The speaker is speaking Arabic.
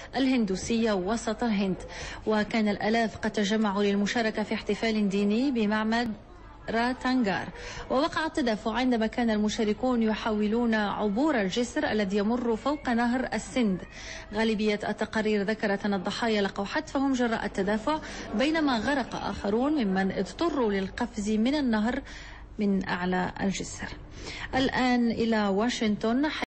الهندوسية وسط الهند. وكان الآلاف قد تجمعوا للمشاركة في احتفال ديني بمعبد راتانغار. ووقع التدافع عندما كان المشاركون يحاولون عبور الجسر الذي يمر فوق نهر السند. غالبية التقارير ذكرت أن الضحايا لقوا حتفهم جراء التدافع، بينما غرق آخرون ممن اضطروا للقفز من النهر من أعلى الجسر. الآن إلى واشنطن.